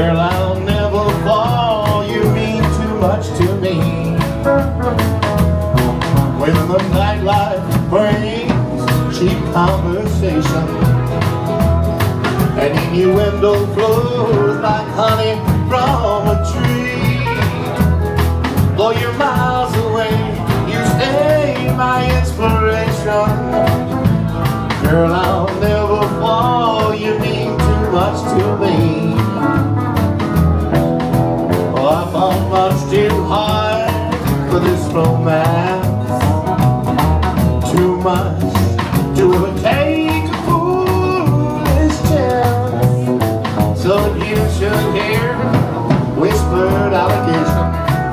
Girl, I'll never fall, you mean too much to me. When the nightlife brings cheap conversation and innuendo flows like honey from a tree, though you're miles away, you stay my inspiration. Girl, I'll never fall, you mean too much to me. Oh, I fought much too hard for this romance, too much to overtake a foolish chance. So if you should hear whispered allegation,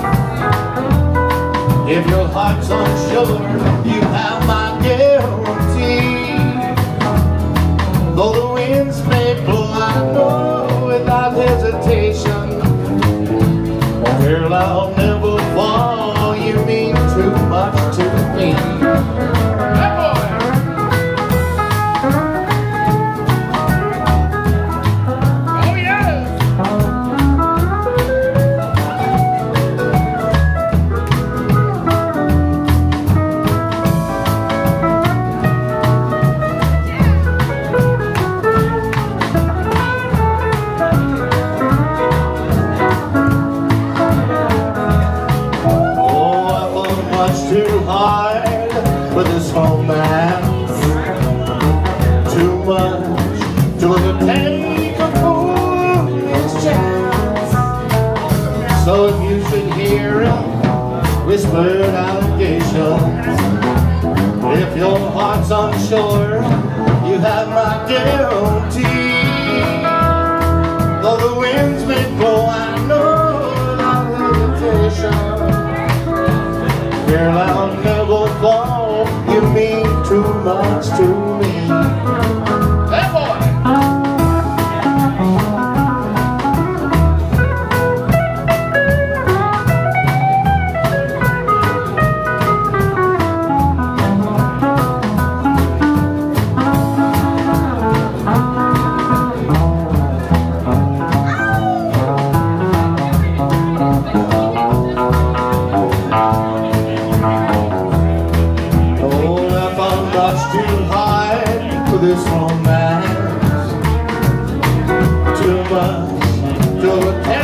if your heart's unsure, you have my guarantee. Though the winds may blow, I know without hesitation. Girl, I'll never fall, you mean too much to me. Too hard for this romance, too much to overtake a foolish chance. So if you should hear whispered allegations, if your heart's unsure, you have my guarantee. Though the winds may blow, I know without hesitation. Girl, I'll never fall, you mean too much to me. Hey, boy! Too hard for this romance, too much to